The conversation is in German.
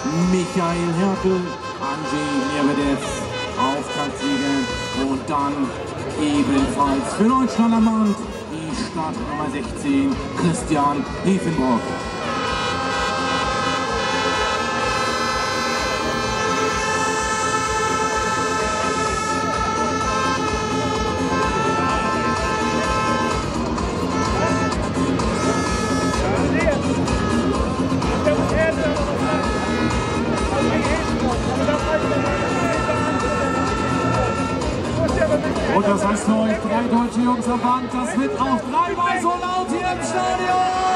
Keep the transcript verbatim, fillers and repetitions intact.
Michael Hertel, Andrzej Lebedev, Auftaktsieger und dann ebenfalls für Deutschland am Band die Startnummer sechzehn, Christian Riefenbrock. Und das heißt für euch drei deutsche Jungs am Band, das wird auch dreimal so laut hier im Stadion.